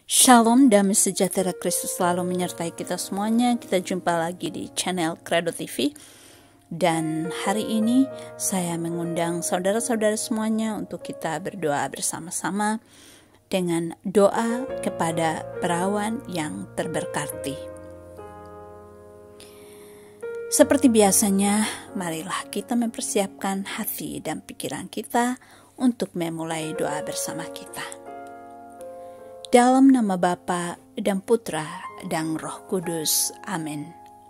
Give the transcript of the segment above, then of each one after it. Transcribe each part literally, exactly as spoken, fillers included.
Shalom, damai sejahtera Kristus selalu menyertai kita semuanya. Kita jumpa lagi di channel Credo T V. Dan hari ini saya mengundang saudara-saudara semuanya untuk kita berdoa bersama-sama dengan doa kepada perawan yang terberkati. Seperti biasanya, marilah kita mempersiapkan hati dan pikiran kita untuk memulai doa bersama kita. Dalam nama Bapa dan Putra dan Roh Kudus. Amin.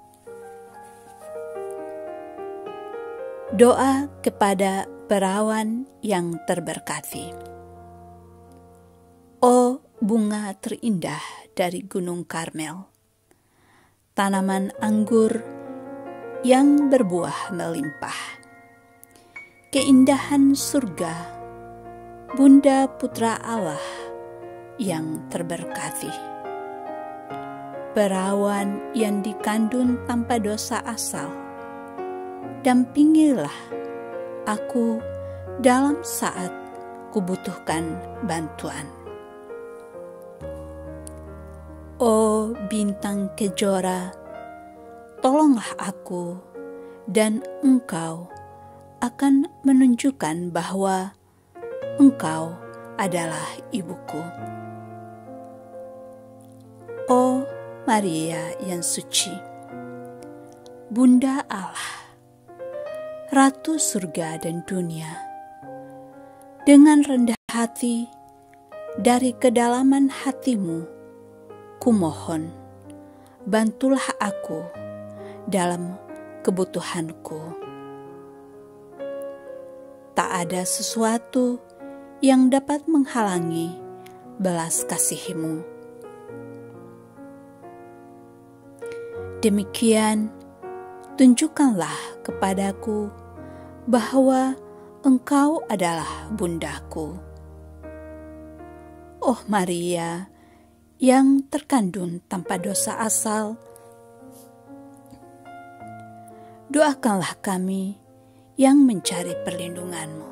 Doa kepada perawan yang terberkati. Oh, bunga terindah dari Gunung Karmel, tanaman anggur yang berbuah melimpah, keindahan surga, Bunda Putra Allah yang terberkati, perawan yang dikandung tanpa dosa asal, dampingilah aku dalam saat kubutuhkan bantuan. Oh bintang kejora, tolonglah aku, dan Engkau akan menunjukkan bahwa Engkau adalah ibuku. Oh Maria yang suci, Bunda Allah, Ratu surga dan dunia, dengan rendah hati dari kedalaman hatimu, kumohon, bantulah aku dalam kebutuhanku. Tak ada sesuatu yang dapat menghalangi belas kasih-Mu. Demikian, tunjukkanlah kepadaku bahwa Engkau adalah bundaku. Oh Maria yang terkandung tanpa dosa asal, doakanlah kami yang mencari perlindungan-Mu.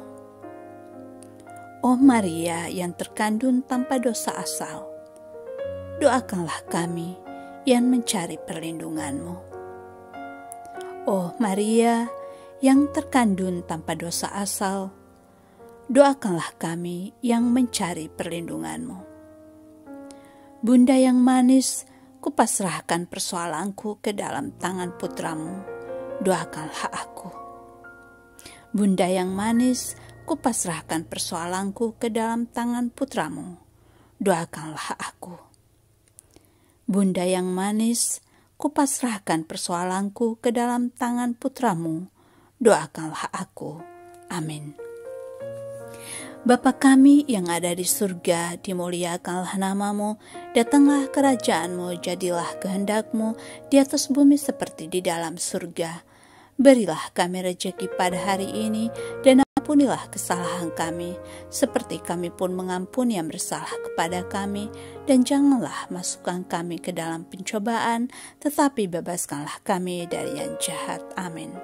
Oh Maria yang terkandung tanpa dosa asal, doakanlah kami yang mencari perlindungan-Mu. Oh Maria yang terkandung tanpa dosa asal, doakanlah kami yang mencari perlindungan-Mu. Bunda yang manis, kupasrahkan persoalanku ke dalam tangan putra-Mu, doakanlah aku. Bunda yang manis, kupasrahkan persoalanku ke dalam tangan putra-Mu, doakanlah aku. Bunda yang manis, kupasrahkan persoalanku ke dalam tangan putra-Mu, doakanlah aku. Amin. Bapa kami yang ada di surga, dimuliakanlah nama-Mu, datanglah kerajaan-Mu, jadilah kehendak-Mu di atas bumi seperti di dalam surga. Berilah kami rejeki pada hari ini, dan ampunilah kesalahan kami, seperti kami pun mengampuni yang bersalah kepada kami, dan janganlah masukkan kami ke dalam pencobaan, tetapi bebaskanlah kami dari yang jahat. Amin.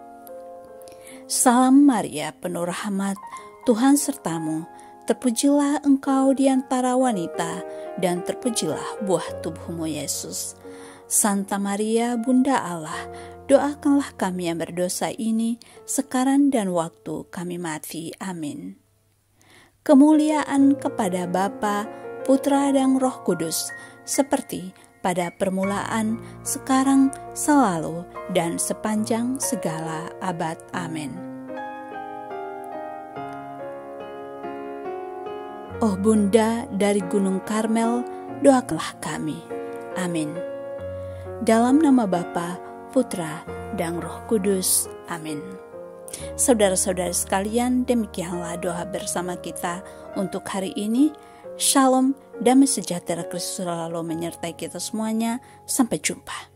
Salam Maria, penuh rahmat, Tuhan sertamu, terpujilah engkau di antara wanita, dan terpujilah buah tubuhmu Yesus. Santa Maria, Bunda Allah, doakanlah kami yang berdosa ini, sekarang dan waktu kami mati. Amin. Kemuliaan kepada Bapa, Putra dan Roh Kudus, seperti pada permulaan, sekarang, selalu, dan sepanjang segala abad. Amin. Oh Bunda dari Gunung Karmel, doakanlah kami. Amin. Dalam nama Bapa, Putra, dan Roh Kudus. Amin. Saudara-saudara sekalian, demikianlah doa bersama kita untuk hari ini. Shalom, damai sejahtera Kristus selalu menyertai kita semuanya. Sampai jumpa.